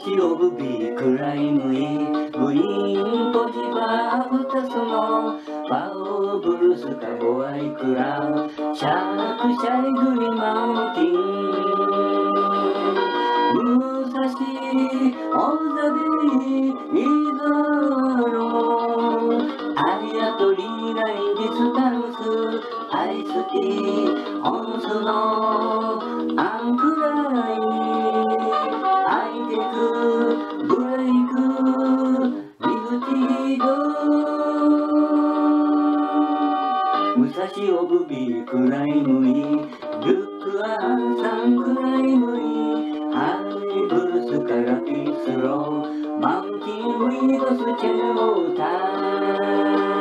ちオブビークライムイブインポジバーブタスのパオブルスカボアイクラシャークシャイグリマウンティン武蔵オブザビーイザロアリアトリーラインディスタンスアイスティーオンスのアンクライアイテクブレイクリフティード武蔵オブビークライムイルックアンサンクライムイハイブルスカラピスローマウンティンウィードスチェロータ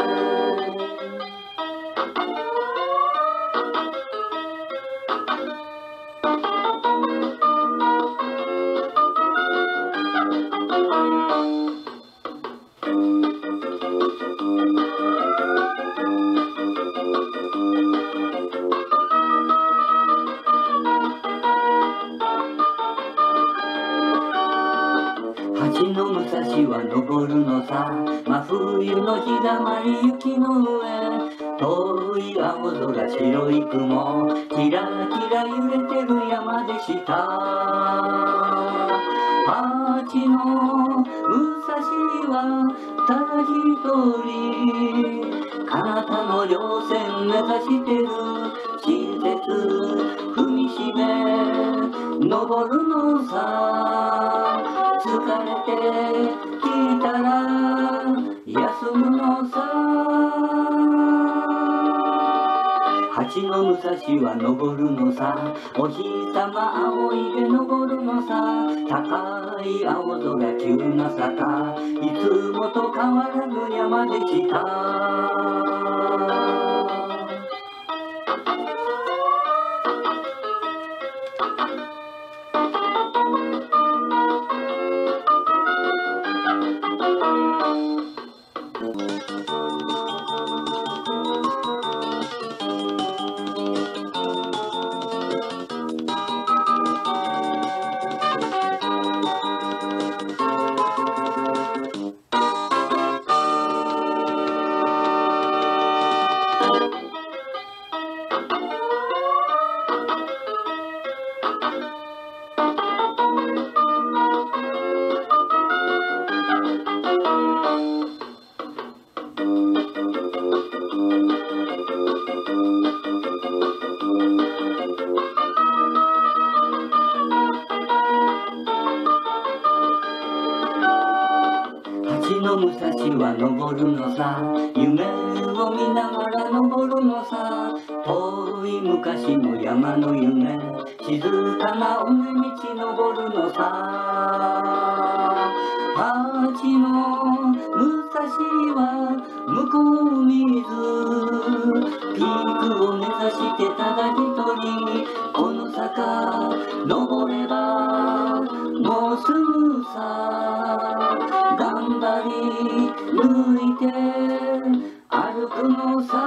八の武蔵は登るのさ真冬の日だまり雪の上遠い青空白い雲キラキラ揺れてる山でした八の武蔵はただ一人彼方の稜線目指してる親切踏みしめ登るのさ疲れてきたら休むのさ八の武蔵は登るのさお日様仰いで登るのさ高い青空急な坂いつもと変わらぬ山でした八の武蔵は登るのさ夢を見ながら登るのさ遠い昔の山の夢静かな尾根道登るのさ八の武蔵は向こう見ずピークを目指してただ一人この坂登ればもうすぐさ頑張り抜いて歩くのさ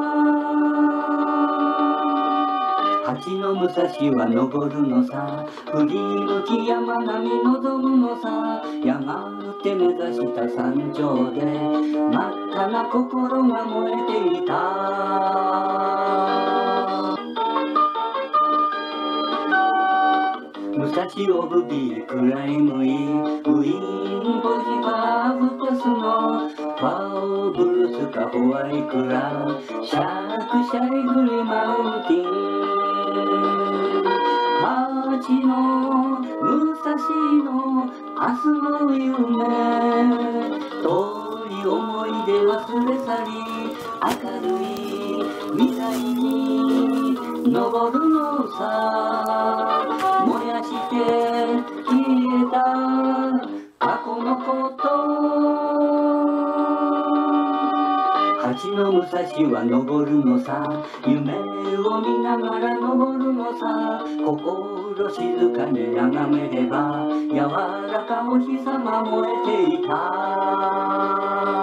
八の武蔵は登るのさ振り向き山並み望むのさやがて目指した山頂で真っ赤な心が燃えていた武蔵オブビークライムイウィンボジバーブタスのパオブルスカホワイクラシャークシャイグリマウンティン八の武蔵の明日の夢遠い思い出忘れ去り明るい未来に登るのさ燃やして消えた過去のこと八の武蔵は登るのさ夢を見ながら登るのさ心静かに眺めれば柔らかお日様燃えていた